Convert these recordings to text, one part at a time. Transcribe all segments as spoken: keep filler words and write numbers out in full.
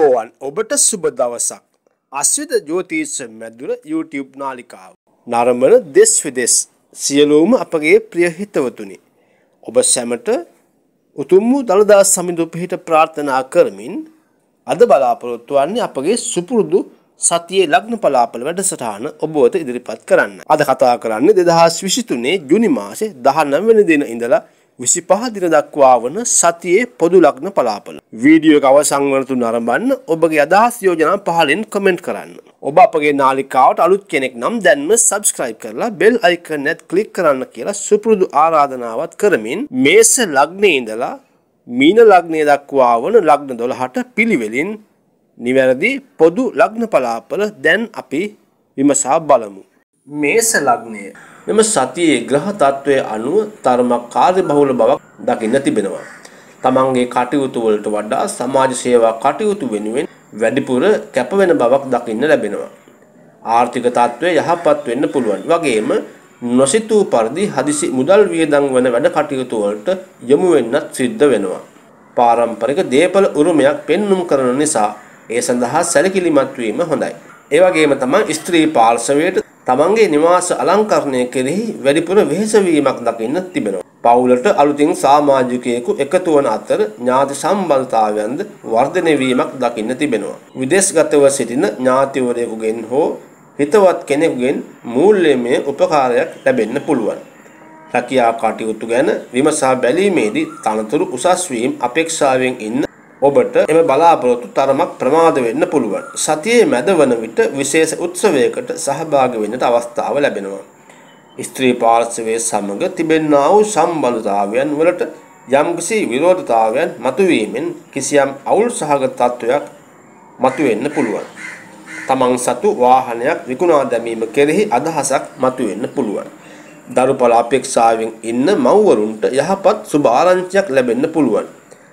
අයිබෝවන් ඔබට සුබ දවසක්. අස්විත ජ්‍යොතිෂ මැදුර YouTube නාලිකාව. නරඹන දෙස් විදෙස් සියලුම අපගේ ප්‍රිය හිතවතුනි. ඔබ සැමට උතුම් වූ දළදා සමිඳු පිහිට ප්‍රාර්ථනා කරමින් අද බලාපොරොත්තු වන්නේ අපගේ සුපුරුදු සතියේ ලග්න පලාපල වැඩසටහන ඔබ වෙත ඉදිරිපත් කරන්න. අද කතා කරන්නේ දෙදහස් විසිතුනේ ජුනි මාසේ දහනව වෙනි දින ඉඳලා විසිපහ දින දක්වා වන සතියේ පොදු ලග්න පලාපල. වීඩියෝ එක අවසන් වනතුරු නරඹන්න ඔබගේ අදහස් යෝජනා පහලින් කමෙන්ට් කරන්න. ඔබ අපගේ නාලිකාවට අලුත් කෙනෙක් නම් දැන්ම සබ්ස්ක්‍රයිබ් කරලා බෙල් අයිකන් එක ක්ලික් කරන්න කියලා සුපුරුදු ආරාධනාවක් කරමින් මේෂ ලග්නයේ ඉඳලා මීන ලග්නය දක්වා වන ලග්න දොළහට පිළිවෙලින් නිවැරදි පොදු ලග්න පලාපල දැන් අපි විමසා බලමු. මේෂ ලග්නය මෙම සතියේ ග්‍රහ තත්වයේ අනුව තරමක් කාර්යබහුල බවක් දකින්න තිබෙනවා. තමන්ගේ කටයුතු වලට වඩා සමාජ සේවා කටයුතු වෙනුවෙන් වැඩිපුර කැප වෙන බවක් දකින්න ලැබෙනවා. ආර්ථික තත්වය යහපත් වෙන්න පුළුවන්. වගේම නොසිතූ පරිදි හදිසි මුදල් වියදම් වන වැඩ කටයුතු වලට යොමු වෙන්නත් සිද්ධ වෙනවා. පාරම්පරික දේපල උරුමයක් පෙන්눔 කරන නිසා ඒ සඳහා සැලකිලිමත් වීම හොඳයි. ඒ වගේම තමයි ස්ත්‍රී පාර්ශවයට තමන්ගේ නිවාස අලංකරණය කෙරෙහි වැඩිපුර වෙහෙස වීමක් දකින්න තිබෙනවා. පවුලට අලුතින් සමාජිකයෙකු එකතු වන අතර ඥාති සම්බන්ධතාවයන්ද වර්ධනය වීමක් දකින්න තිබෙනවා. විදේශගතව සිටින ඥාතිවරයෙකුගෙන් හෝ හිතවත් කෙනෙකුගෙන් මූල්‍යමය උපකාරයක් ලැබෙන්න පුළුවන්. රැකියා කටයුතු ගැන විමසා බැලීමේදී තනතුරු උසස් වීම අපේක්ෂාවෙන් ඉන්න ඔබට එම බලාපොරොත්තු තරමක් ප්‍රමාද වෙන්න පුළුවන්. සතියේ මැද වන විට විශේෂ උත්සවයකට සහභාගී වෙන්නට අවස්ථාව ලැබෙනවා. ස්ත්‍රී පාර්ශවයේ සමග තිබෙනා වූ සම්බන්ධතාවයන් වලට යම්කිසි විරෝධතාවයන් මතුවීමෙන් කිසියම් අවුල් සහගත තත්වයක් මතුවෙන්න පුළුවන්. තමන් සතු වාහනයක් විකුණා දැමීම කෙරෙහි අදහසක් මතුවෙන්න පුළුවන්. දරුපල අපේක්ෂාවෙන් ඉන්න මව්වරුන්ට යහපත් සුබ ආරංචියක් ලැබෙන්න පුළුවන්.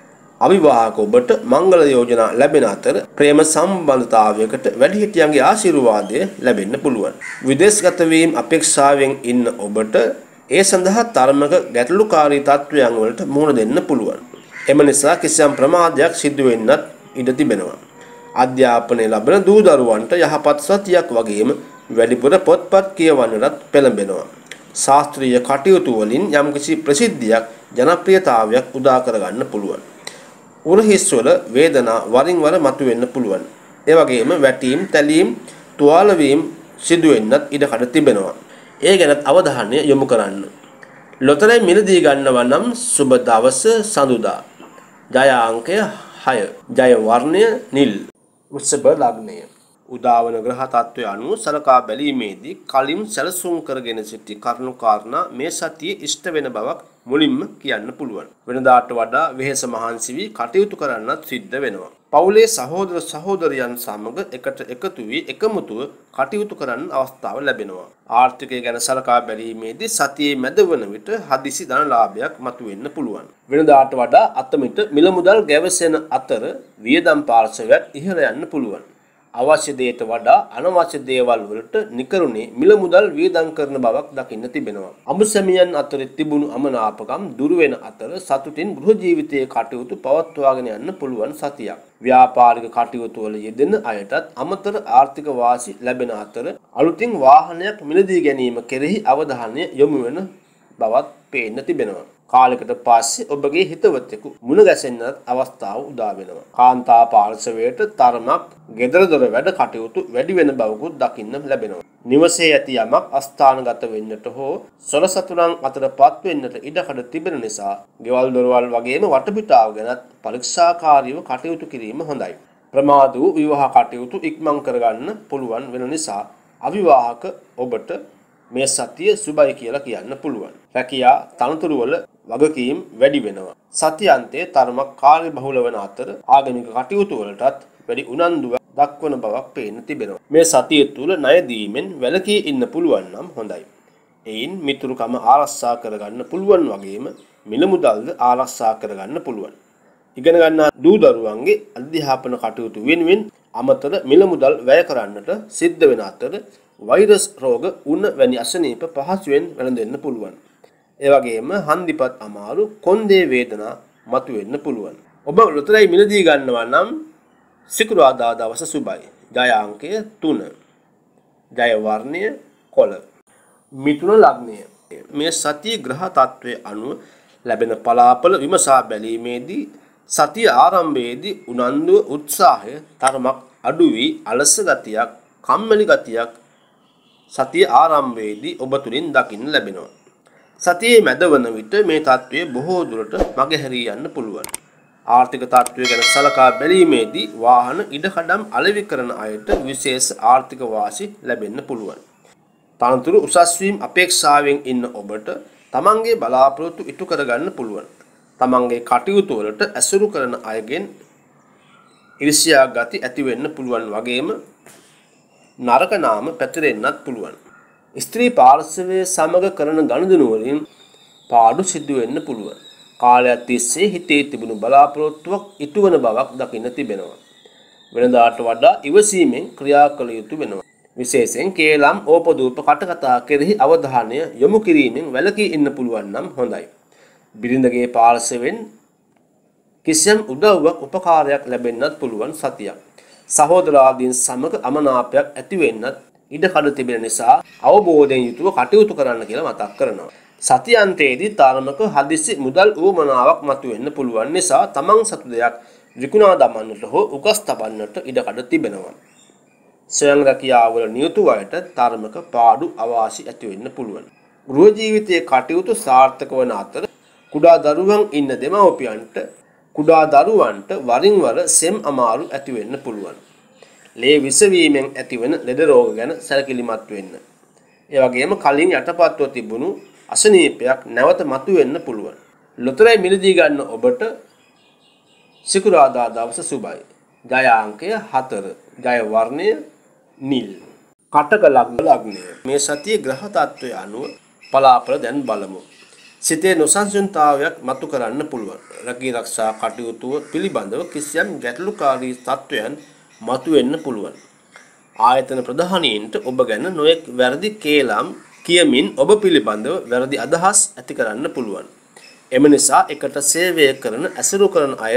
අවිවාහක ඔබට මංගල යෝජනා ලැබෙන අතර ප්‍රේම සම්බන්ධතාවයකට වැඩිහිටියන්ගේ ආශිර්වාදය ලැබෙන්න පුළුවන්. විදේශගත වීම අපේක්ෂාවෙන් ඉන්න ඔබට ඒ සඳහා තරමක ගැටලුකාරී තත්වයන් වලට මුහුණ දෙන්න පුළුවන්. එම නිසා කිසියම් ප්‍රමාදයක් සිදු වෙන්නත් ඉඩ තිබෙනවා. අධ්‍යාපනය ලබන දූ දරුවන්ට යහපත් සතියක් වගේම වැඩිපුර පොත්පත් කියවන්නටත් පෙළඹෙනවා. ශාස්ත්‍රීය කටයුතු වලින් යම්කිසි ප්‍රසිද්ධියක් ජනප්‍රියතාවයක් උදා කරගන්න පුළුවන්. උරහිස්වල වේදනා වරින් වර මතුවෙන්න පුළුවන්. ඒ වගේම වැටීම්, තැලීම්, තුවාල වීම සිදු වෙන්නත් ඉඩකඩ තිබෙනවා. ඒ ගැන අවධානය යොමු කරන්න. ලොතරැයි මිලදී ගන්නවා නම් සුබ දවස සඳුදා. ජය අංකය හය. ජය වර්ණය නිල්. වෘෂභ ලග්නය. උදාවන ග්‍රහ තත්වය අනුව සලකා බැලීමේදී කලින් සැලසුම් කරගෙන සිටි කරුණු කාරණා මේ සතියේ ඉෂ්ට වෙන බවක් මුලින්ම කියන්න පුළුවන්. වෙනදාට වඩා වෙහෙස මහන්සි වී කටයුතු කරන්නත් සිද්ධ වෙනවා. පවුලේ සහෝදර සහෝදරයන් සමග එකට එකතු වී එකමුතුව කටයුතු කරන්න අවස්ථාව ලැබෙනවා. ආර්ථිකය ගැන සලකා බැලීමේදී සතියේ මැද වන විට හදිසි ධන ලාභයක් මතුවෙන්න පුළුවන්. වෙනදාට වඩා අතමිට මිල මුදල් ගැවසෙන අතර වියදම් පාර්ශවයක් ඉහළ යන්න පුළුවන්. අවශ්‍ය දේට වඩා අනවශ්‍ය දේවල් වලට නිකරුණේ මිල මුදල් වියදම් කරන බවක් දකින්න තිබෙනවා. අමුසැමියන් අතර තිබුණු අමනාපකම් දුරු වෙන අතර සතුටින් ගෘහ ජීවිතයේ කටයුතු පවත්වාගෙන යන්න පුළුවන් සතියක්. ව්‍යාපාරික කටයුතු වල යෙදෙන අයටත් අමතර ආර්ථික වාසි ලැබෙන අතර අලුතින් වාහනයක් මිලදී ගැනීම කෙරෙහි අවධානය යොමු වෙන බවක් පේන්න තිබෙනවා. කාලයකට පස්සේ ඔබගේ හිතවතෙකු මුණ ගැසෙන්නත් අවස්ථාව උදා වෙනවා. කාන්තා පාර්ශවයට තරමක් ගෙදර දොර වැඩ කටයුතු වැඩි වෙන බවකුත් දකින්න ලැබෙනවා. නිවසේ ඇති යමක් අස්ථානගත වෙන්නට හෝ සොරසතුරන් අතරපත් වෙන්නට ඉඩකඩ තිබෙන නිසා ගෙවල් දොරවල් වගේම වටපිටාව ගැනත් පරීක්ෂාකාරීව කටයුතු කිරීම හොඳයි. ප්‍රමාද වූ විවාහ කටයුතු ඉක්මන් කරගන්න පුළුවන් වෙන නිසා අවිවාහක ඔබට මේ සතිය සුබයි කියලා කියන්න පුළුවන්. රැකියා තනතුරු වල වගකීම් වැඩි වෙනවා. සතියන්තයේ තරමක් කාර්යබහුල වන අතර ආගමික කටයුතු වලටත් වැඩි උනන්දුවක් දක්වන බවක් පේන්න තිබෙනවා. මේ සතිය තුල ණය දීමෙන් වැළකී ඉන්න පුළුවන් නම් හොඳයි. එයින් මිතුරුකම ආරක්ෂා කරගන්න පුළුවන් වගේම මිල මුදල්ද ආරක්ෂා කරගන්න පුළුවන්. ඉගෙන ගන්නා දූ දරුවන්ගේ අධ්‍යාපන කටයුතු වෙනුවෙන් අමතර මිල මුදල් වැය කරන්නට සිද්ධ වෙන අතර වෛරස් රෝග උණ වැනි අසනීප පහසුවෙන් වැළඳෙන්න පුළුවන්. ඒ වගේම හන්දිපත් අමාරු කොන්දේ වේදනා මතුවෙන්න පුළුවන්. ඔබ ලොතරැයි මිලදී ගන්නවා නම් සිකුරාදා දවස සුබයි. ජය අංකය තුන. ජය වර්ණය කොළ. මිථුන ලග්නය. මේ සතිය ග්‍රහ තත්වයේ අනුව ලැබෙන පලාපල විමසා බැලීමේදී සතිය ආරම්භයේදී උනන්දුව උත්සාහය තරමක් අඩු වී අලස ගතියක්, කම්මැලි ගතියක් සතිය ආරම්භයේදී ඔබ තුලින් දකින්න ලැබෙනවා. සතියේ මැදවන විට මේ තත්වය බොහෝ දුරට මගහැරී යන්න පුළුවන්. ආර්ථික තත්වය ගැන සලකා බැලීමේදී වාහන ඉඩකඩම් අලෙවි කරන අයට විශේෂ ආර්ථික වාසි ලැබෙන්න පුළුවන්. තනතුරු උසස් වීම අපේක්ෂාවෙන් ඉන්න ඔබට තමන්ගේ බලාපොරොත්තු ඉටු කරගන්න පුළුවන්. තමන්ගේ කටයුතු වලට ඇසුරු කරන අයගෙන් ඊර්ෂ්‍යා ගති ඇති වෙන්න පුළුවන් වගේම නරක නාම පැතිරෙන්නත් පුළුවන්. ස්ත්‍රී පාර්ශවයේ සමග කරන ගනුදෙනු වලින් පාඩු සිදු වෙන්න පුළුවන්. කාලයක් තිස්සේ හිතේ තිබුණු බලාපොරොත්තුවක් ඉටු වන බවක් දකින්න තිබෙනවා. වෙනදාට වඩා ඉවසීමෙන් ක්‍රියා කළ යුතු වෙනවා. විශේෂයෙන් කේලම් ඕපදූප කටකතා කෙරෙහි අවධානය යොමු කිරීමෙන් වැළකී ඉන්න පුළුවන් නම් හොඳයි. බිරිඳගේ පාර්ශවයෙන් කිසියම් උදව්වක් උපකාරයක් ලැබෙන්නත් පුළුවන් සතියක්. සහෝදරාදීන් සමග අමනාපයක් ඇති වෙන්නත් ඉඩ කඩ තිබෙන නිසා අවබෝධයෙන් යුතුව කටයුතු කරන්න කියලා මතක් කරනවා. සතියන්තයේදී තරමක හදිසි මුදල් උවමනාවක් මතුවෙන්න පුළුවන් නිසා තමන් සතු දෙයක් විකුණා දමන්නට හෝ උකස් තබන්නට ඉඩ කඩ තිබෙනවා. ස්වයං රැකියාවල නියුතු අයට තරමක පාඩු අවාසි ඇති වෙන්න පුළුවන්. ගෘහ ජීවිතයේ කටයුතු සාර්ථක වන අතර කුඩා දරුවන් ඉන්න දෙමව්පියන්ට කුඩා දරුවන්ට වරින් වර සෙම් අමාරු ඇති වෙන්න පුළුවන්. ලේ විසවීමෙන් ඇතිවන ලෙඩ රෝග ගැන සැලකිලිමත් වෙන්න. ඒ වගේම කලින් යටපත්ව තිබුණු අසනීපයක් නැවත මතුවෙන්න පුළුවන්. ලොතරැයි මිලදී ගන්න ඔබට සිකුරාදා දවස සුබයි. ජය අංකය හතර. ජය වර්ණය නිල්. කටක ලග්න ලග්නය. මේ සතියේ ග්‍රහ තත්වය අනුව පලාපල දැන් බලමු. සිතේ නොසන්සුන්තාවයක් මතු කරන්න පුළුවන්. රැකී ආරක්ෂා කටයුතු පිළිබඳව කිසියම් ගැටලුකාරී තත්වයන් මතුවෙන්න පුළුවන්. ආයතන ප්‍රධානීන්ට ඔබ ගැන නොයෙක් වැරදි කේලම් කියමින් ඔබ පිළිබඳව වැරදි අදහස් ඇති කරන්න පුළුවන්. එම නිසා එකට සේවය කරන ඇසුරු කරන අය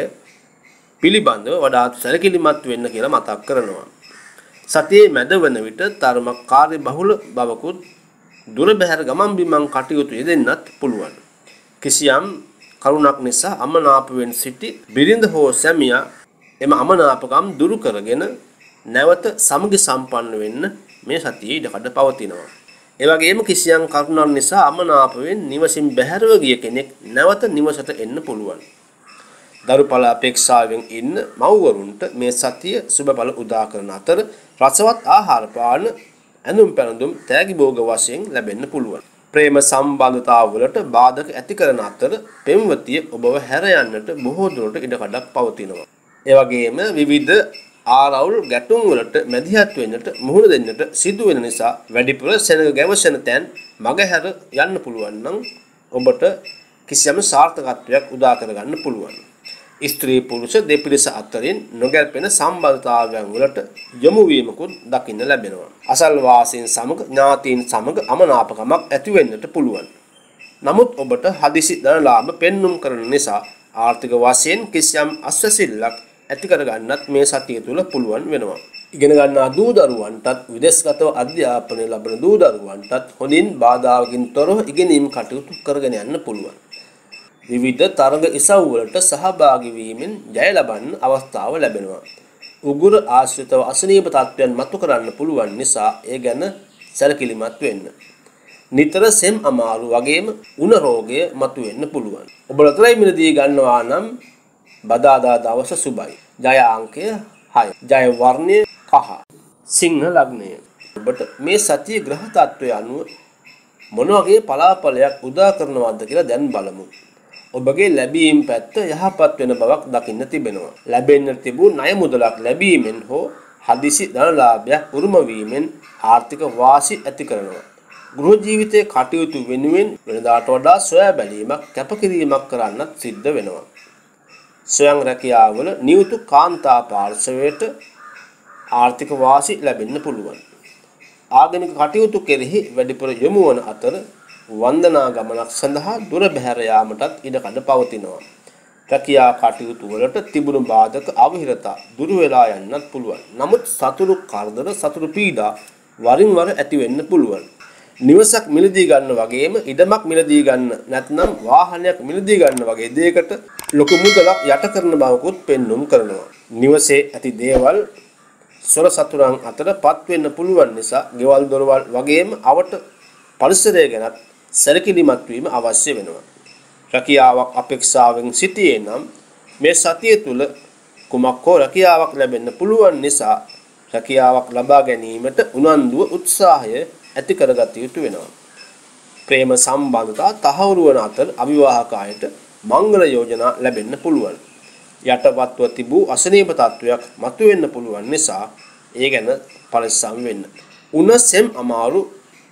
පිළිබඳව වඩාත් සැලකිලිමත් වෙන්න කියලා මතක් කරනවා. සතියේ මැද වන විට තරමක් කාර්ය බහුල බවකුත් දුර බැහැර ගමන් බිමන් කටයුතු යෙදෙන්නත් පුළුවන්. කිසියම් කරුණක් නිසා අමනාප වෙන සිටි බිරිඳ හෝ සැමියා එම අමනාපකම් දුරු කරගෙන නැවත සමගි සම්පන්න වෙන්න මේ සතියේ ඉඩකඩ පවතිනවා. ඒ වගේම කිසියම් කරුණක් නිසා අමනාප වෙන නිවසින් බැහැරව ගිය කෙනෙක් නැවත නිවසට එන්න පුළුවන්. දරුපල අපේක්ෂාවෙන් ඉන්න මව්වරුන්ට මේ සතිය සුබඵල උදා කරන අතර රසවත් ආහාර පාන ඇඳුම් පැළඳුම් තෑගි භෝග වශයෙන් ලැබෙන්න පුළුවන්. ප්‍රේම සම්බන්ධතාවලට බාධක ඇති කරන අතර පෙම්වතිය ඔබව හැර යන්නට බොහෝ දුරට ඉඩකඩක් පවතිනවා. ඒ වගේම විවිධ ආරවුල් ගැටුම් වලට මැදිහත් වෙන්නට මුහුණ දෙන්නට සිදු වෙන නිසා වැඩිපුර සෙනඟ ගැවසෙන තැන් මගහැර යන්න පුළුවන් නම් ඔබට කිසියම් සාර්ථකත්වයක් උදා කරගන්න පුළුවන්. ස්ත්‍රී පුරුෂ දෙපිරිස අතරින් නොගැලපෙන සම්බන්ධතාවයන් වලට යොමු වීමකුත් දකින්න ලැබෙනවා. අසල්වාසීන් සමග ඥාතීන් සමග අමනාපකමක් ඇති වෙන්නට පුළුවන්. නමුත් ඔබට හදිසි ධනලාභ පෙන්눔 කරන නිසා ආර්ථික වශයෙන් කිසියම් අස්වැසිල්ලක් ඇති කරගන්නත් මේ සතිය තුල පුළුවන් වෙනවා. ඉගෙන ගන්නා දූ දරුවන්ටත් විදේශගතව අධ්‍යාපනය ලබන දූ දරුවන්ටත් හොඳින් බාධාකින් තොරව ඉගෙනීම් කටයුතු කරගෙන යන්න පුළුවන්. විවිධ තරඟ ඉසව් වලට සහභාගී වීමෙන් ජය ලබන්න අවස්ථාව ලැබෙනවා. උගුර ආශ්‍රිතව අසනීප තත්ත්වයන් මතු කරන්න පුළුවන් නිසා ඒ ගැන සැලකිලිමත් වෙන්න. නිතර සෙම් අමාරු වගේම උණ රෝගය මතුවෙන්න පුළුවන්. ඔබ ලතරයි මිලදී ගන්නවා නම් බදාදා දවස සුබයි. ජය අංකය හය. ජය වර්ණය කහ. සිංහ ලග්නය. ඔබට මේ සතිය ග්‍රහ තත්ත්වය අනුව මොන වගේ පලාපලයක් උදා කරනවද කියලා දැන් බලමු. ඔබගේ ලැබීම් පැත්ත යහපත් වෙන බවක් දකින්න තිබෙනවා. ලැබෙන්න තිබූ ණය මුදලක් ලැබීමෙන් හෝ හදිසි ධනලාභයක් උරුම වීමෙන් ආර්ථික වාසි ඇති කරනවා. ගෘහ ජීවිතයේ කටයුතු වෙනුවෙන් වෙනදාට වඩා සොයා බැලීමක් කැපකිරීමක් කරන්නත් සිද්ධ වෙනවා. ස්වයං රැකියාවල නියුතු කාන්තා පාර්ශවයට ආර්ථික වාසි ලැබෙන්න පුළුවන්. ආගමික කටයුතු කෙරෙහි වැඩිපුර යොමු වන අතර වන්දනා ගමනක් සඳහා දුර බැහැර යාමටත් ඉඩකඩ පවතිනවා. රැකියා කටයුතු වලට තිබුණු බාධක අවහිරතා දුරු වෙලා යන්නත් පුළුවන්. නමුත් සතුරු කරදර සතුරු පීඩා වරින් වර ඇති වෙන්න පුළුවන්. නිවසක් මිලදී ගන්න වගේම ඉඩමක් මිලදී ගන්න නැත්නම් වාහනයක් මිලදී ගන්න වගේ දෙයකට ලොකු මුදලක් යට කරන බවකුත් පෙන්눔 කරනවා. නිවසේ ඇති දේවල් සොර සතුරන් අතර පත් වෙන්න පුළුවන් නිසා ගෙවල් දොරවල් වගේම අවට පරිසරය ගැනත් සැලකිලිමත් වීම අවශ්‍ය වෙනවා. රැකියාවක් අපේක්ෂාවෙන් සිටියේ නම් මේ සතිය තුල කුමක් හෝ රැකියාවක් ලැබෙන්න පුළුවන් නිසා රැකියාවක් ලබා ගැනීමට උනන්දුව උත්සාහය ඇති කරගත යුතු වෙනවා. ප්‍රේම සම්බන්ධතා තහවුරු වන අතර අවිවාහක අයට මංගල යෝජනා ලැබෙන්න පුළුවන්. යටවත්ව තිබූ අසනීප තත්වයක් මතුවෙන්න පුළුවන් නිසා ඒ ගැන පරිස්සම් වෙන්න. උණසෙම් අමාරු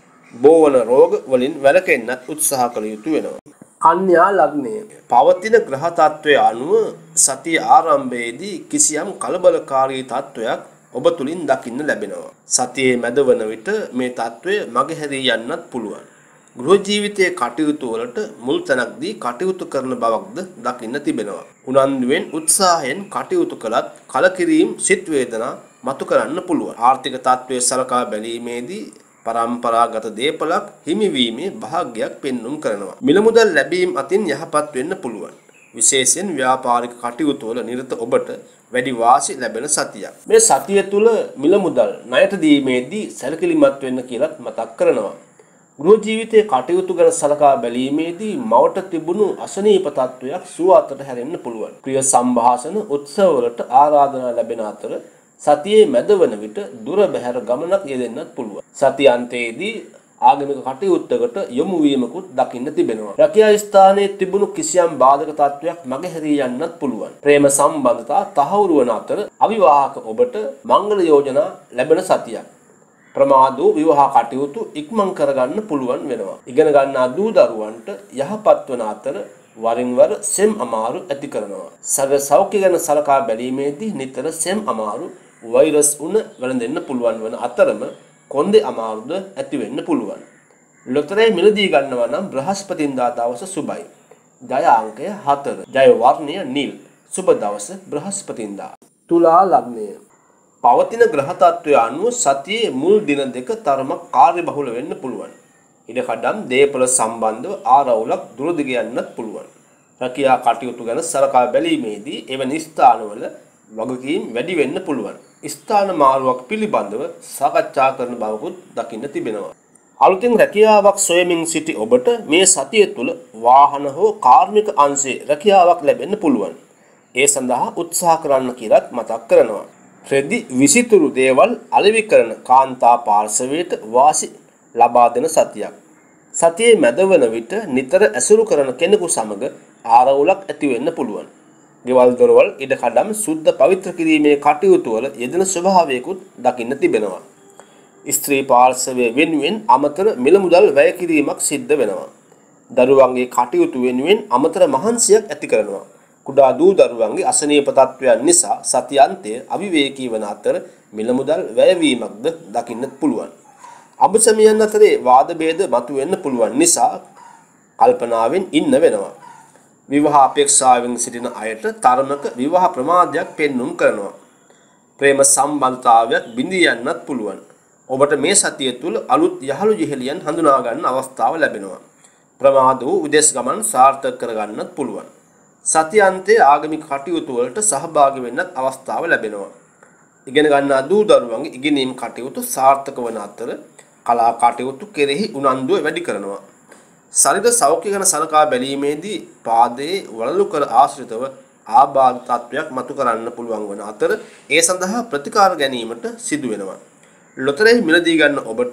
බෝවන රෝග වලින් වැළකෙන්නත් උත්සාහ කළ යුතු වෙනවා. කන්‍යා ලග්නය පවතින ග්‍රහ තත්වය අනුව සතිය ආරම්භයේදී කිසියම් කලබලකාරී තත්වයක් ඔබ තුලින් දකින්න ලැබෙනවා. සතියේ මැද වන විට මේ තත්වය මගහැරී යන්නත් පුළුවන්. ගෘහ ජීවිතයේ කටයුතු වලට මුල් තැනක් දී කටයුතු කරන බවක්ද දකින්න තිබෙනවා. උනන්දුවෙන් උත්සාහයෙන් කටයුතු කළත් කලකිරීම සිත් වේදනා මතු කරන්න පුළුවන්. ආර්ථික තත්වයේ සලකා බැලීමේදී පරම්පරාගත දේපලක් හිමිවීමේ භාග්‍යයක් පෙන්눔 කරනවා. මිල මුදල් ලැබීම අතින් යහපත් වෙන්න පුළුවන්. විශේෂයෙන් ව්‍යාපාරික කටයුතු වල නිරත ඔබට වැඩි වාසි ලැබෙන සතියක්. මේ සතිය තුල මිල මුදල් ණයට දීමේදී සැලකිලිමත් වෙන්න කියලාත් මතක් කරනවා. ගෘහ ජීවිතයේ කටයුතු ගැන සලකා බැලීමේදී මවට තිබුණු අසනීප තත්වයක් සුව අතට හැරෙන්න පුළුවන්. ප්‍රිය සංഭാෂණ උත්සව වලට ආරාධනා ලැබෙන අතර සතියේ මැද වන විට දුර බැහැර ගමනක් යෙදෙන්නත් පුළුවන්. සතිය අන්තයේදී ආගමික කටයුත්තකට යොමු වීමකුත් දකින්න තිබෙනවා. රැකියා ස්ථානයේ තිබුණු කිසියම් බාධක තත්වයක් මගහැරී යන්නත් පුළුවන්. ප්‍රේම සම්බන්ධතා තහවුරු වන අතර අවිවාහක ඔබට මංගල යෝජනා ලැබෙන සතියක්. ප්‍රමාද වූ විවාහ කටයුතු ඉක්මන් කරගන්න පුළුවන් වෙනවා. ඉගෙන ගන්නා දූ දරුවන්ට යහපත් වන අතර වරින් වර සෙම් අමාරු ඇති කරනවා. සග සෞඛ්‍ය ගැන සලකා බැලීමේදී නිතර සෙම් අමාරු වෛරස් උණ වැළඳෙන්න පුළුවන් වන අතරම කොන්දේ අමාරුද ඇති වෙන්න පුළුවන්. ලොතරැයි මිලදී ගන්නවා නම් බ්‍රහස්පතින්දා දවස සුබයි. ජය අංකය හතර. ජය වර්ණය නිල්. සුබ දවස බ්‍රහස්පතින්දා. තුලා ලග්නය පවතින ග්‍රහ තත්ත්වය අනුව සතියේ මුල් දින දෙක තරමක් කාර්යබහුල වෙන්න පුළුවන්. ඉඩකඩම් දේපල සම්බන්ධව ආරවුලක් දුර දිග යන්නත් පුළුවන්. රැකියා කටයුතු ගැන සලකා බැලීමේදී එවැනි ස්ථානවල වගකීම් වැඩි වෙන්න පුළුවන්. ස්ථාන මාරුවක් පිළිබඳව සාකච්ඡා කරන බවකුත් දකින්න තිබෙනවා. අලුතින් රැකියාවක් සොයමින් සිටි ඔබට මේ සතිය තුළ වාහන හෝ කාර්මික අංශයේ රැකියාවක් ලැබෙන්න පුළුවන්. ඒ සඳහා උත්සාහ කරන්න කියලාත් මතක් කරනවා. රෙදි විසිතුරු දේවල් අලෙවි කරන කාන්තා පාර්ශවයට වාසි ලබා දෙන සතියක්. සතියේ මැදවන විට නිතර ඇසුරු කරන කෙනෙකු සමග ආරවුලක් ඇති වෙන්න පුළුවන්. ගෙවල් දොරවල් ඉඩකඩම් සුද්ධ පවිත්‍ර කිරීමේ කටයුතු වල යෙදෙන ස්වභාවයකුත් දකින්න තිබෙනවා. ස්ත්‍රී පාර්ශවයේ වෙනුවෙන් අමතර මිල මුදල් වැය කිරීමක් සිද්ධ වෙනවා. දරුවන්ගේ කටයුතු වෙනුවෙන් අමතර මහන්සියක් ඇති කරනවා. කුඩා දූ දරුවන්ගේ අසනීප තත්වයන් නිසා සතියන්තය අවිවේකී වන අතර මිල මුදල් වැයවීමක්ද දකින්නත් පුළුවන්. අබසමියන් අතරේ වාද භේද මතුවෙන්න පුළුවන් නිසා කල්පනාවෙන් ඉන්න වෙනවා. විවාහ අපේක්ෂාවෙන් සිටින අයට තරමක විවාහ ප්‍රමාදයක් පෙන්눔 කරනවා. ප්‍රේම සම්බන්ධතාවයක් බිඳී යන්නත් පුළුවන්. ඔබට මේ සතිය තුල අලුත් යහළු ජෙහෙලියන් හඳුනා ගන්න අවස්ථාව ලැබෙනවා. ප්‍රමාද වූ විදේශ ගමන් සාර්ථක කරගන්නත් පුළුවන්. සතිය අන්තයේ ආගමික කටයුතු වලට සහභාගී වෙන්නත් අවස්ථාව ලැබෙනවා. ඉගෙන ගන්නා දූ දරුවන්ගේ ඉගෙනීම් කටයුතු සාර්ථක වන අතර කලා කටයුතු කෙරෙහි උනන්දුව වැඩි කරනවා. ශරීර සෞඛ්‍ය ගැන සලකා බැලීමේදී පාදයේ වලලු කර ආශ්‍රිතව ආබාධ තත්වයක් මතු කරන්න පුළුවන් වන අතර ඒ සඳහා ප්‍රතිකාර ගැනීමට සිදු වෙනවා. ලොතරැයි මිලදී ගන්න ඔබට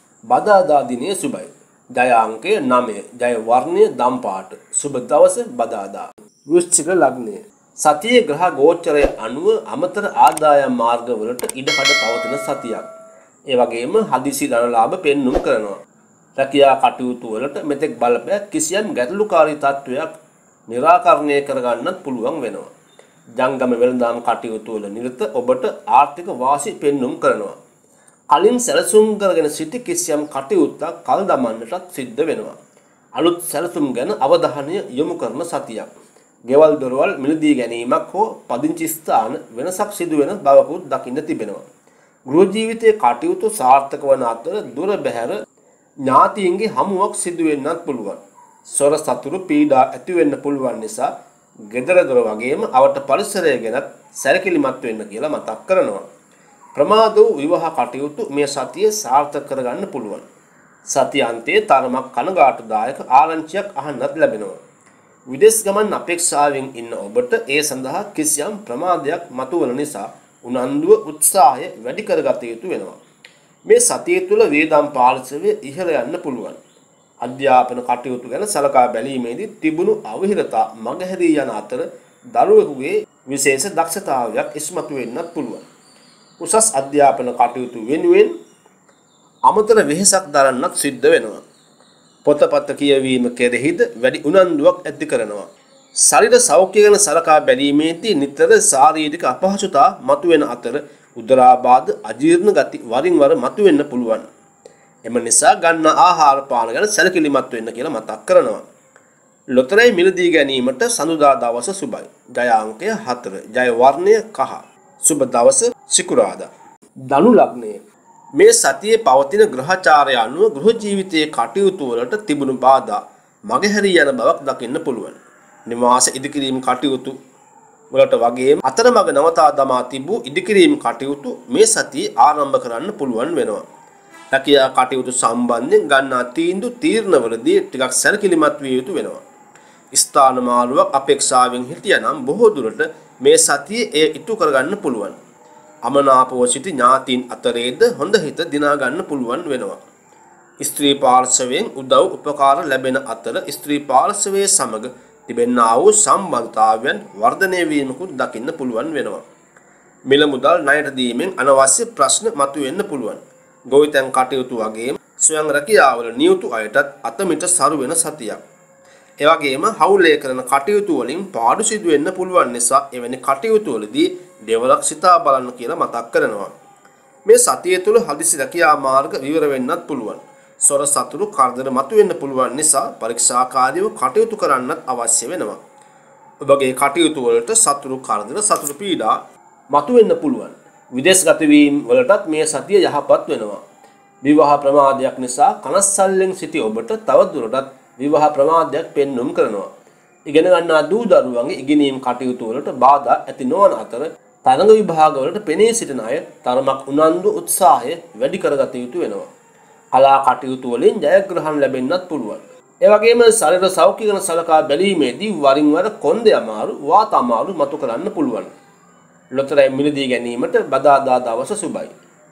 බදාදා දිනයේ සුබයි. ජය අංකය නවය. ජය වර්ණය දම් පාට. සුබ දවස බදාදා. වෘශ්චික ලග්නය සතියේ ග්‍රහ ගෝචරය අනුව අමතර ආදායම් මාර්ගවලට ඉඩකඩ පවතින සතියක්. ඒ වගේම හදිසි ධනලාභ පෙන්눔 කරනවා. රැකියා කටයුතු වලට මෙතෙක් බලපෑ කිසියම් ගැටලුකාරී තත්වයක් निराකරණය කරගන්නත් පුළුවන් වෙනවා. ජංගම වෙළඳාම් කටයුතු වල නිරත ඔබට ආර්ථික වාසි පෙන්눔 කරනවා. කලින් සැලසුම් කරගෙන සිටි කිසියම් කටයුත්තක් කල් දමන්නටත් සිද්ධ වෙනවා. අලුත් සැලසුම් ගැන අවධානය යොමු කරන සතියක්. ගෙවල් දොරවල් මිලදී ගැනීමක් හෝ පදිංචි ස්ථාන වෙනසක් සිදු වෙන බවකුත් දකින්න තිබෙනවා. ගෘහ ජීවිතයේ කටයුතු සාර්ථක වන අතර දුර බැහැර ඥාතීන්ගේ හමුවක් සිදු වෙන්නත් පුළුවන්. සොර සතුරු පීඩා ඇති වෙන්න පුළුවන් නිසා ගෙදර දොර වගේම අවට පරිසරය ගැනත් සැලකිලිමත් වෙන්න කියලා මතක් කරනවා. ප්‍රමාද වූ විවාහ කටයුතු මේ සතියේ සාර්ථක කරගන්න පුළුවන්. සතිය අන්තයේ තරමක් කනගාටුදායක ආරංචියක් අහන්නත් ලැබෙනවා. විදේශ ගමන් අපේක්ෂාවෙන් ඉන්න ඔබට ඒ සඳහා කිසියම් ප්‍රමාදයක් මතුවන නිසා උනන්දුව උත්සාහය වැඩි කරගත යුතු වෙනවා. මේ සතිය තුළ වේදම් පාර්ශවය ඉහළ යන්න පුළුවන්. අධ්‍යාපන කටයුතු ගැන සලකා බැලීමේදී තිබුණු අවහිරතා මගහැරී යන අතර දරුවෙකුගේ විශේෂ දක්ෂතාවයක් ඉස්මතු වෙන්නත් පුළුවන්. උසස් අධ්‍යාපන කටයුතු වෙනුවෙන් අමතර වෙහෙසක් දරන්නත් සිද්ධ වෙනවා. පොතපත කියවීම කෙරෙහිද වැඩි උනන්දුවක් ඇති කරනවා. ශරීර සෞඛ්‍ය ගැන සලකා බැලීමේදී නිතර ශාරීරික අපහසුතා මතුවෙන අතර උදරාබාධ අජීර්ණ ගති වරින් වර මතුවෙන්න පුළුවන්. එම නිසා ගන්න ආහාර පාන ගැන සැලකිලිමත් වෙන්න කියලා මතක් කරනවා. ලොතරැයි මිලදී ගැනීමට සඳුදා දවස සුබයි. ජය අංකය හතර. ජය වර්ණය කහ. සුබ දවස සිකුරාදා. ධනු ලග්නය. මේ සතියේ පවතින ග්‍රහචාරය අනුව ගෘහ ජීවිතයේ කටයුතු වලට තිබුණු බාධා මගහැරී යන බවක් දකින්න පුළුවන්. නිවාස ඉදිකිරීම කටයුතු වලට වගේම අතරමඟ නවතා දමා තිබූ ඉදිකිරීම කටයුතු මේ සතියේ ආරම්භ කරන්න පුළුවන් වෙනවා. රැකියා කටයුතු සම්බන්ධයෙන් ගන්නා තීන්දුව තීරණවලදී ටිකක් සැලකිලිමත් විය යුතු වෙනවා. ස්ථාන මාරුවක් අපේක්ෂාවෙන් හිටියනම් බොහෝ දුරට මේ සතියේ එය ඉටු කරගන්න පුළුවන්. අමනාපව සිටි ඥාතීන් අතරේද හොඳ හිත දිනා ගන්න පුළුවන් වෙනවා. ස්ත්‍රී පාර්ශවයෙන් උදව් උපකාර ලැබෙන අතර ස්ත්‍රී පාර්ශවයේ සමග තිබෙනා වූ සම්බන්ධතාවයන් වර්ධනය වීමකුත් දකින්න පුළුවන් වෙනවා. මිල මුදල් ණයට දීමෙන් අනවශ්‍ය ප්‍රශ්න මතුවෙන්න පුළුවන්. ගොවිතැන් කටයුතු වගේම ස්වයං රැකියාවල නියුතු අයටත් අතමිට සරු වෙන සතියක්. ඒ වගේම හවුලේ කරන කටයුතු වලින් පාඩු සිදු වෙන්න පුළුවන් නිසා එවැනි කටයුතු වලදී දෙවලක් සිතා බලන්න කියලා මතක් කරනවා. මේ සතිය තුළ හදිසි රැකියා මාර්ග විවර වෙන්නත් පුළුවන්. සොර සතුරු කරදර මතුවෙන්න පුළුවන් නිසා පරීක්ෂාකාරීව කටයුතු කරන්නත් අවශ්‍ය වෙනවා. ඔබගේ කටයුතු වලට සතුරු කරදර සතුරු පීඩා මතුවෙන්න පුළුවන්. විදේශගත වීම වලටත් මේ සතිය යහපත් වෙනවා. විවාහ ප්‍රමාදයක් නිසා කනස්සල්ලෙන් සිටි ඔබට තව දුරටත් විවාහ ප්‍රමාදයක් පෙන්눔 කරනවා. ඉගෙන ගන්නා දූ දරුවන්ගේ ඉගෙනීම් කටයුතු වලට බාධා ඇති නොවන අතර තරඟ විභාග වලට පෙනී සිටින අය තරමක් උනන්දු උත්සාහය වැඩි කරගත යුතු වෙනවා. කලා කටයුතු වලින් ජයග්‍රහණ ලැබෙන්නත් පුළුවන්. ඒ වගේම ශරීර සෞඛ්‍ය ගැන සලකා බැලීමේදී වරින් වර කොන්දේ අමාරු වාත අමාරු මතු කරන්න පුළුවන්. ලොතරැයි මිලදී ගැනීමට බදාදා දවස සුබයි.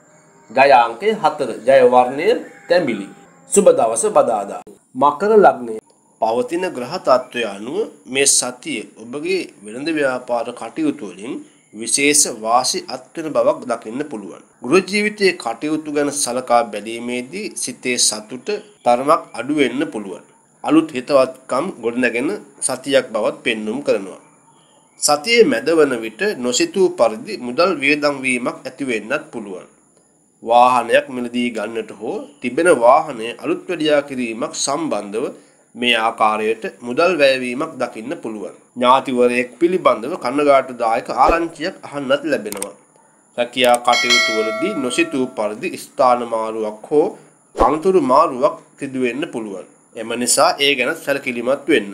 ජය අංකය හතර. ජය වර්ණය තැඹිලි. සුබ දවස බදාදා. මකර ලග්නය. පවතින ග්‍රහ තත්ත්වය අනුව මේ සතිය ඔබගේ වෙළඳ ව්‍යාපාර කටයුතු වලින් විශේෂ වාසි අත්වෙන බවක් දකින්න පුළුවන්. ගෘහ ජීවිතයේ කටයුතු ගැන සලකා බැලීමේදී සිතේ සතුට තරමක් අඩු වෙන්න පුළුවන්. අලුත් හිතවත්කම් ගොඩනැගෙන සතියක් බවත් පෙන්눔 කරනවා. සතියේ මැදවන විට නොසිතූ පරිදි මුදල් වියදම් වීමක් ඇති වෙන්නත් පුළුවන්. වාහනයක් මිලදී ගන්නට හෝ තිබෙන වාහනය අලුත් වැඩියා කිරීමක් සම්බන්ධව මේ ආකාරයට මුදල් වැයවීමක් දකින්න පුළුවන්. ඥාතිවරයෙක් පිළිබඳව කනගාටුදායක ආරංචියක් අහන්නත් ලැබෙනවා. රැකියා කටයුතු වලදී නොසිතූ පරිදි ස්ථාන මාරුවක් හෝ අනතුරු මාරුවක් සිදු වෙන්න පුළුවන්. එම නිසා ඒ ගැන සැලකිලිමත් වෙන්න.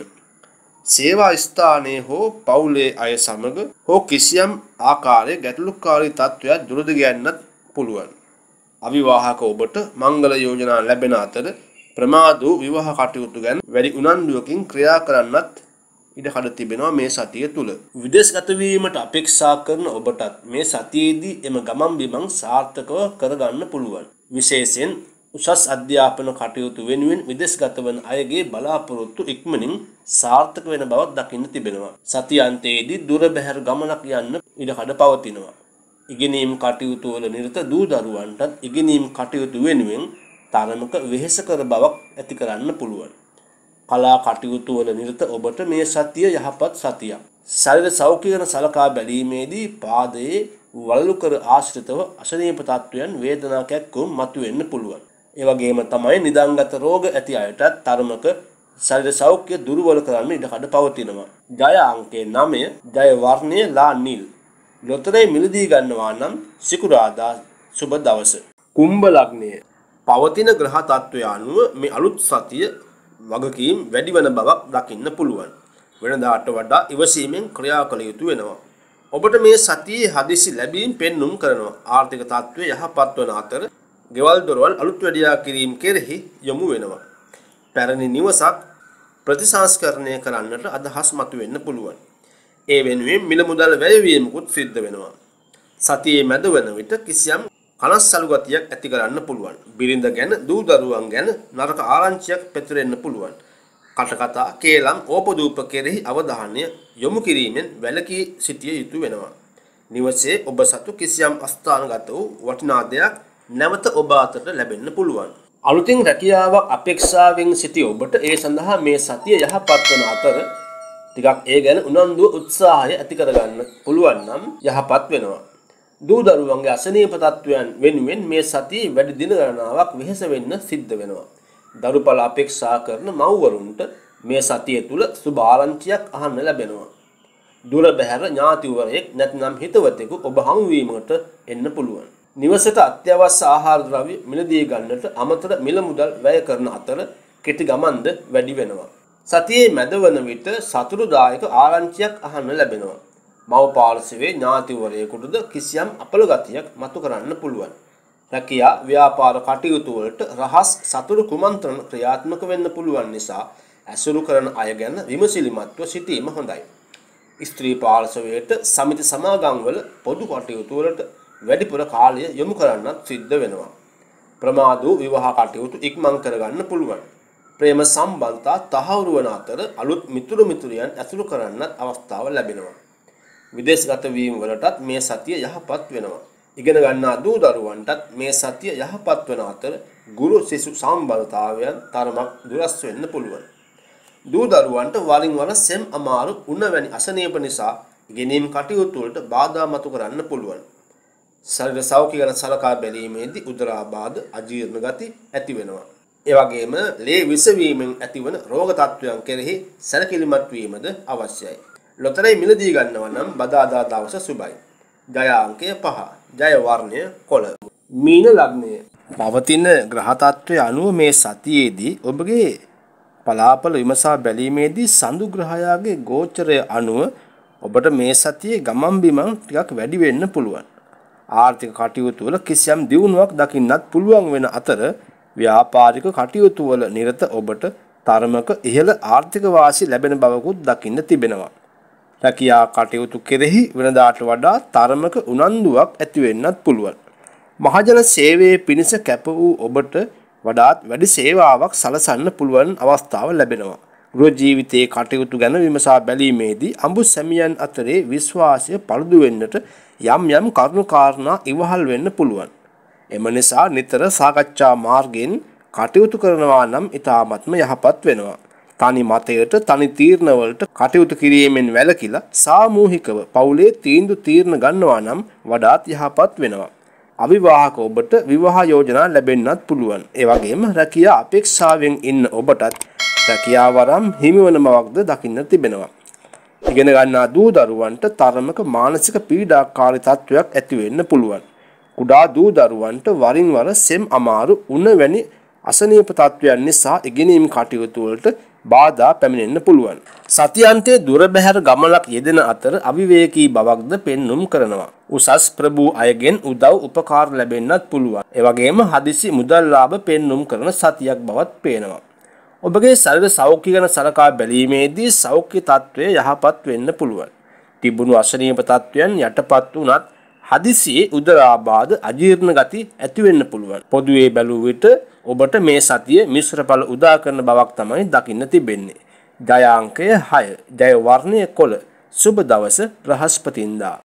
සේවා ස්ථානයේ හෝ පවුලේ අය සමග හෝ කිසියම් ආකාරයේ ගැටලුකාරී තත්ත්වයක් දුරද යන්නත් පුළුවන්. අවිවාහක ඔබට මංගල යෝජනා ලැබෙන අතර ප්‍රමාද වූ විවාහ කටයුතු ගැන වැඩි උනන්දුවකින් ක්‍රියා කරන්නත් ඉඩකඩ තිබෙනවා මේ සතිය තුල. විදේශගත වීමට අපේක්ෂා කරන ඔබටත් මේ සතියේදී එම ගමන් බිමන් සාර්ථකව කරගන්න පුළුවන්. විශේෂයෙන් උසස් අධ්‍යාපන කටයුතු වෙනුවෙන් විදේශගත වන අයගේ බලාපොරොත්තු ඉක්මනින් සාර්ථක වෙන බවක් දකින්න තිබෙනවා. සතිය අන්තයේදී දුර බැහැර ගමනක් යන්න ඉඩකඩ පවතිනවා. ඉගෙනීම් කටයුතු වල නිරත දූ දරුවන්ටත් ඉගෙනීම් කටයුතු වෙනුවෙන් තරමක වෙහෙසකර බවක් ඇති කරන්න පුළුවන්. කලා කටයුතු වල නිරත ඔබට මේ සතිය යහපත් සතියක්. ශරීර සෞඛ්‍ය ගැන සලකා බැලීමේදී පාදයේ වලලු කර ආශ්‍රිතව අසනීප තත්වයන් වේදනා කැක්කුම් මතුවෙන්න පුළුවන්. ඒ වගේම තමයි නිදාංගත රෝග ඇති අයටත් තරමක ශරීර සෞඛ්‍ය දුර්වල කරන්න ඉඩකඩ පවතිනවා. ජය අංකය නවය, ජය වර්ණය ලා නිල්. ලොතරැයි මිලදී ගන්නවා නම් සිකුරාදා සුබ දවස. කුම්භ ලග්නය. පවතින ග්‍රහ තත්ත්වය අනුව මේ අලුත් සතිය වගකීම් වැඩි වන බවක් දකින්න පුළුවන්. වෙනදාට වඩා ඉවසීමෙන් ක්‍රියා කළ යුතු වෙනවා. ඔබට මේ සතියේ හදිසි ලැබීම් පෙන්눔 කරනවා. ආර්ථික තත්ත්වය යහපත් වන අතර ගෙවල් දොරවල් අලුත් වැඩියා කිරීම කෙරෙහි යොමු වෙනවා. පැරණි නිවසක් ප්‍රතිසංස්කරණය කරන්නට අදහස් මතුවෙන්න පුළුවන්. ඒ වෙනුවෙන් මිල මුදල් වැයවීමකුත් සිද්ධ වෙනවා. සතියේ මැද වන විට කිසියම් කනස්සලු ගතියක් ඇති කරන්න පුළුවන්. බිරිඳ ගැන, දූ දරුවන් ගැන නරක ආරංචියක් පැතිරෙන්න පුළුවන්. කටකතා, කේලම්, ඕපදූප කෙරෙහි අවධානය යොමු කිරීමෙන් වැළකී සිටිය යුතු වෙනවා. නිවසේ ඔබ සතු කිසියම් අස්ථානගත වූ වටිනා දෙයක් නැවත ඔබ අතට ලැබෙන්න පුළුවන්. අලුතින් රැකියාවක් අපේක්ෂාවෙන් සිටි ඔබට ඒ සඳහා මේ සතිය යහපත් වන අතර ටිකක් ඒ ගැන උනන්දුව උත්සාහය ඇති කරගන්න පුළුවන් නම් යහපත් වෙනවා. දූ දරුවන්ගේ අසනීප තත්වයන් වෙනුවෙන් මේ සතියේ වැඩි දින ගණනාවක් වෙහෙස වෙන්න සිද්ධ වෙනවා. දරුපල අපේක්ෂා කරන මව්වරුන්ට මේ සතිය තුල සුබ ආරංචියක් අහන්න ලැබෙනවා. දුර බැහැර ඥාතිවරයෙක් නැත්නම් හිතවතෙකු ඔබ හමු වීමකට එන්න පුළුවන්. නිවසට අත්‍යවශ්‍ය ආහාර ද්‍රව්‍ය මිලදී ගන්නට අමතර මිල මුදල් වැය කරන අතර කෙටි ගමන්ද වැඩි වෙනවා. සතියේ මැදවන විට සතුටුදායක ආරංචියක් අහන්න ලැබෙනවා. මව පාර්ශවයේ ඥාතිවරයෙකුටද කිසියම් අපල ගතියක් මතු කරන්න පුළුවන්. රැකියා ව්‍යාපාර කටයුතු වලට රහස් සතුරු කුමන්ත්‍රණ ක්‍රියාත්මක වෙන්න පුළුවන් නිසා ඇසුරු කරන අය ගැන විමසිලිමත්ව සිටීම හොඳයි. ස්ත්‍රී පාර්ශවයට සමිති සමාගම් වල පොදු කටයුතු වලට වැඩිපුර කාලය යොමු කරන්නත් සිද්ධ වෙනවා. ප්‍රමාද වූ විවාහ කටයුතු ඉක්මන් කරගන්න පුළුවන්. ප්‍රේම සම්බන්ධතා තහවුරු වන අතර අලුත් මිතුරු මිතුරියන් ඇසුරු කරන්නත් අවස්ථාව ලැබෙනවා. විදේශගත වීම වලටත් මේ සතිය යහපත් වෙනවා. ඉගෙන ගන්නා දූ දරුවන්ටත් මේ සතිය යහපත් වන අතර ගුරු සිසු සම්බන්ධතාවයන් තරමක් දුරස් වෙන්න පුළුවන්. දූ දරුවන්ට වරින් වර සෙම් අමාරු උණ වැනි අසනීප නිසා ගෙනීම් කටයුතු වලට බාධා මතු කරන්න පුළුවන්. ශරීර සෞඛ්‍ය ගැන සලකා බැලීමේදී උදරාබාධ, අජීර්ණ ගති ඇති වෙනවා. ඒ වගේම ලේ විසවීමෙන් ඇතිවන රෝග තත්ත්වයන් කෙරෙහි සැලකිලිමත් වීමද අවශ්‍යයි. ලොතරැයි මිලදී ගන්නවා නම් බදාදා දවස සුබයි. ජය අංකය පහ, ජය වර්ණය කොළ. මීන ලග්නය. පවතින ග්‍රහ තත්ත්වය අනුව මේ සතියේදී ඔබගේ පලාපල විමසා බැලීමේදී සඳු ග්‍රහයාගේ ගෝචරය අනුව ඔබට මේ සතියේ ගමන් බිමන් ටිකක් වැඩි වෙන්න පුළුවන්. ආර්ථික කටයුතු වල කිසියම් දියුණුවක් දකින්නත් පුළුවන් වෙන අතර ව්‍යාපාරික කටයුතු වල නිරත ඔබට තරමක ඉහළ ආර්ථික වාසි ලැබෙන බවකුත් දකින්න තිබෙනවා. රැකියා කටයුතු කෙරෙහි වෙනදාට වඩා තරමක උනන්දුවක් ඇති වෙන්නත් පුළුවන්. මහජන සේවයේ පිණිස කැප වූ ඔබට වඩාත් වැඩි සේවාවක් සලසන්න පුළුවන් අවස්ථාව ලැබෙනවා. ගෘහ ජීවිතයේ කටයුතු ගැන විමසා බැලීමේදී අඹු සැමියන් අතරේ විශ්වාසය පළුදු වෙන්නට යම් යම් කරුණු කාරණා ඉවහල් වෙන්න පුළුවන්. එම නිසා නිතර සාකච්ඡා මාර්ගයෙන් කටයුතු කරනවා නම් ඉතාමත්ම යහපත් වෙනවා. තනි මතයට තනි තීරණ වලට කටයුතු කිරීමෙන් වැළකීලා සාමූහිකව පවුලේ තීන්දුව තීරණ ගන්නවා නම් වඩාත් යහපත් වෙනවා. අවිවාහක ඔබට විවාහ යෝජනා ලැබෙන්නත් පුළුවන්. ඒ වගේම රැකියා අපේක්ෂාවෙන් ඉන්න ඔබටත් රැකියාව වරම් හිමිවන බවක්ද දකින්න තිබෙනවා. ඉගෙන ගන්නා දූ දරුවන්ට තරමක මානසික පීඩාකාරී තත්වයක් ඇති වෙන්න පුළුවන්. කුඩා දූ දරුවන්ට වරින් වර සෙම් අමාරු උණ වැනි අසනීප තත්වයන් නිසා ඉගෙනීම් කටයුතු වලට බාධා පැමිණෙන්න පුළුවන්. සතියන්තයේ දුර බැහැර ගමනක් යෙදෙන අතර අවිවේකී බවක්ද පෙන්눔 කරනවා. උසස් ප්‍රභූ අයගෙන් උදව් උපකාර ලැබෙන්නත් පුළුවන්. ඒ වගේම හදිසි මුදල් ලාභ පෙන්눔 කරන සතියක් බවත් පේනවා. ඔබගේ ශරීර සෞඛ්‍ය ගැන සලකා බැලීමේදී සෞඛ්‍ය තත්ත්වය යහපත් වෙන්න පුළුවන්. තිබුණු අසනීප තත්වයන් යටපත් වුණත් හදිසියේ උදරාබාධ, අජීර්ණ ගති ඇති වෙන්න පුළුවන්. පොදුවේ බැලුව විට ඔබට මේ සතිය මිශ්‍ර ඵල උදා කරන බවක් තමයි දකින්න තිබෙන්නේ. ජය අංකය හය, ජය වර්ණය කොළ. සුබ දවස බ්‍රහස්පතින්දා.